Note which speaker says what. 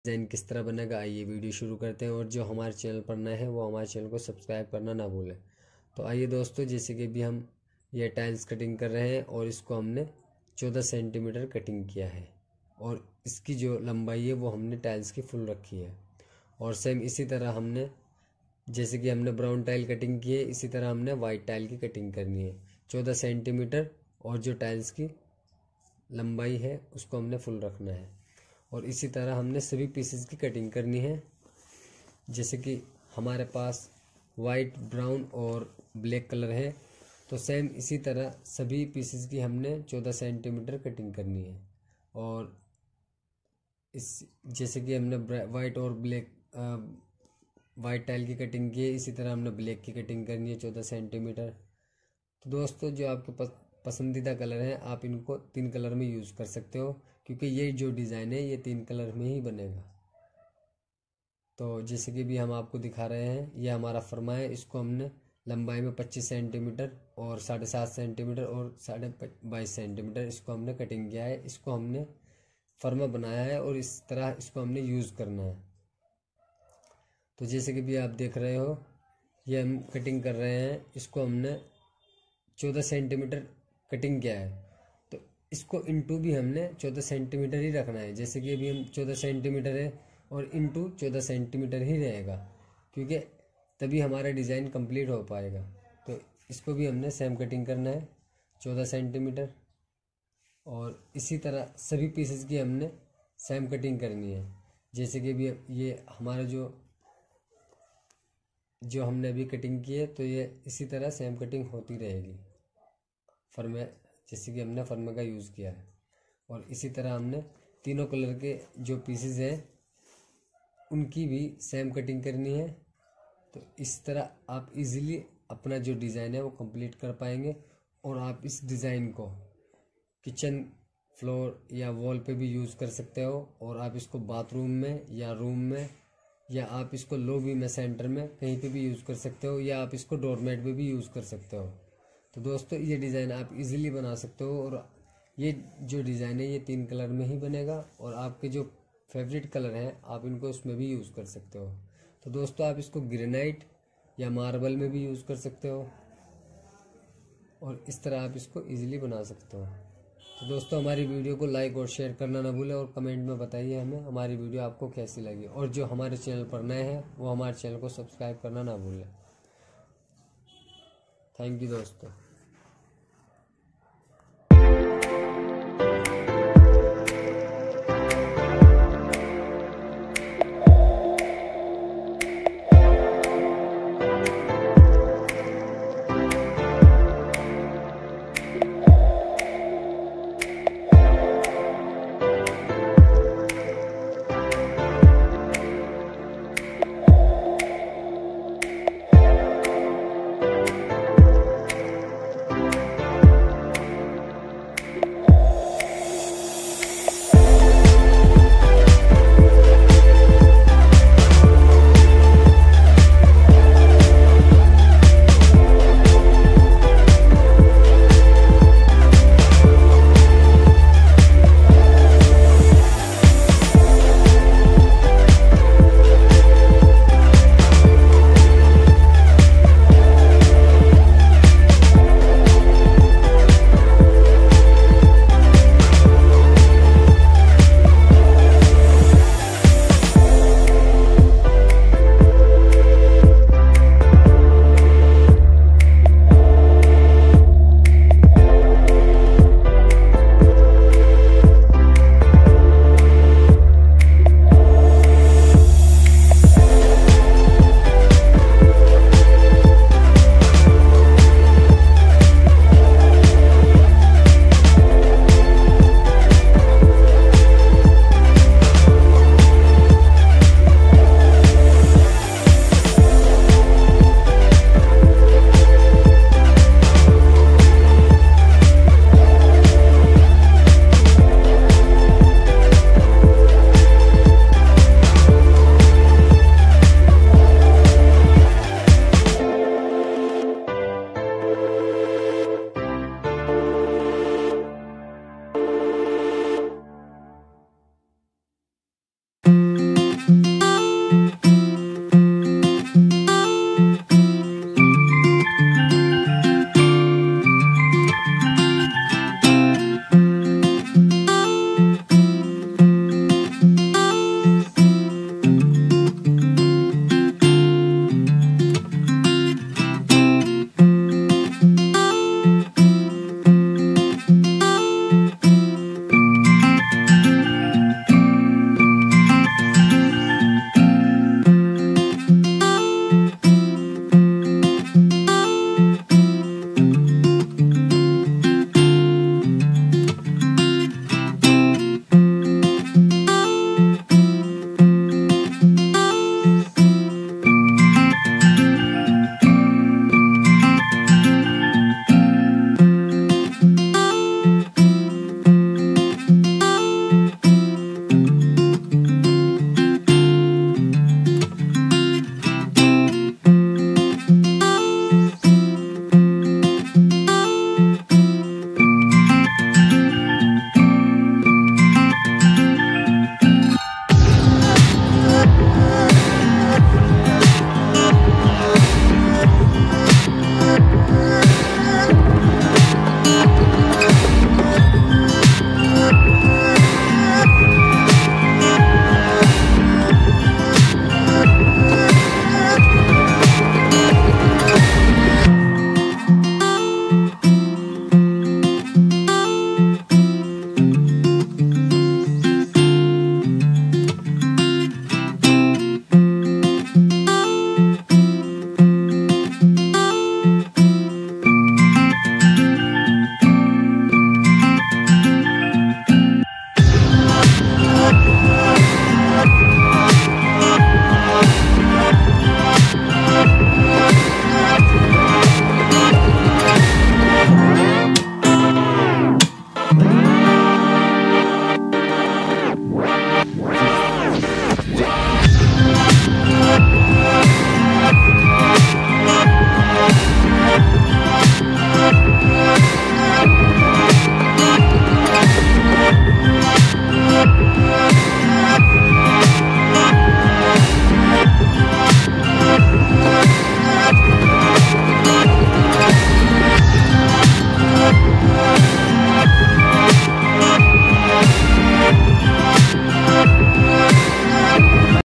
Speaker 1: Design किस तरह बनेगा, आइए वीडियो शुरू करते हैं। और जो हमारे चैनल पर नए हैं वो हमारे चैनल को सब्सक्राइब करना ना भूलें। तो आइए दोस्तों, जैसे कि भी हम ये टाइल्स कटिंग कर रहे हैं और इसको हमने 14 सेंटीमीटर कटिंग किया है और इसकी जो लंबाई है वो हमने टाइल्स की फुल रखी है। और सेम इसी तरह हमने, जैसे कि हमने ब्राउन टाइल कटिंग की है, इसी तरह हमने वाइट टाइल की कटिंग करनी है 14 सेंटीमीटर। और जो टाइल्स की लंबाई है उसको हमने फुल रखना है। और इसी तरह हमने सभी पीसेस की कटिंग करनी है। जैसे कि हमारे पास वाइट, ब्राउन और ब्लैक कलर है, तो सेम इसी तरह सभी पीसेस की हमने 14 सेंटीमीटर कटिंग करनी है। और इस जैसे कि हमने वाइट और ब्लैक वाइट टाइल की कटिंग की है, इसी तरह हमने ब्लैक की कटिंग करनी है 14 सेंटीमीटर। तो दोस्तों, जो आपके पसंदीदा कलर हैं आप इनको 3 कलर में यूज़ कर सकते हो, क्योंकि ये जो डिज़ाइन है ये 3 कलर में ही बनेगा। तो जैसे कि भी हम आपको दिखा रहे हैं, ये हमारा फर्मा है। इसको हमने लंबाई में 25 सेंटीमीटर और 7.5 सेंटीमीटर और 22.5 सेंटीमीटर इसको हमने कटिंग किया है। इसको हमने फर्मा बनाया है और इस तरह इसको हमने यूज़ करना है। तो जैसे कि भी आप देख रहे हो, ये हम कटिंग कर रहे हैं। इसको हमने 14 सेंटीमीटर कटिंग किया है, तो इसको इंटू भी हमने 14 सेंटीमीटर ही रखना है। जैसे कि अभी हम 14 सेंटीमीटर है और इंटू 14 सेंटीमीटर ही रहेगा, क्योंकि तभी हमारा डिज़ाइन कंप्लीट हो पाएगा। तो इसको भी हमने सेम कटिंग करना है 14 सेंटीमीटर। और इसी तरह सभी पीसेस की हमने सेम कटिंग करनी है। जैसे कि अभी ये हमारा जो हमने अभी कटिंग की है, तो ये इसी तरह सेम कटिंग होती रहेगी फर्मे, जैसे कि हमने फर्मे का यूज़ किया है। और इसी तरह हमने तीनों कलर के जो पीसेस हैं उनकी भी सेम कटिंग करनी है। तो इस तरह आप इजीली अपना जो डिज़ाइन है वो कंप्लीट कर पाएंगे। और आप इस डिज़ाइन को किचन फ्लोर या वॉल पे भी यूज़ कर सकते हो, और आप इसको बाथरूम में या रूम में, या आप इसको लॉबी में, सेंटर में, कहीं पे भी यूज़ कर सकते हो, या आप इसको डोरमेट पे भी यूज़ कर सकते हो। तो दोस्तों, ये डिज़ाइन आप इजीली बना सकते हो। और ये जो डिज़ाइन है ये 3 कलर में ही बनेगा, और आपके जो फेवरेट कलर हैं आप इनको उसमें भी यूज़ कर सकते हो। तो दोस्तों, आप इसको ग्रेनाइट या मार्बल में भी यूज़ कर सकते हो, और इस तरह आप इसको इजीली बना सकते हो। तो दोस्तों, हमारी वीडियो को लाइक और शेयर करना ना भूलें, और कमेंट में बताइए हमें हमारी वीडियो आपको कैसी लगी। और जो हमारे चैनल पर नए हैं वो हमारे चैनल को सब्सक्राइब करना ना भूलें। थैंक यू दोस्तों।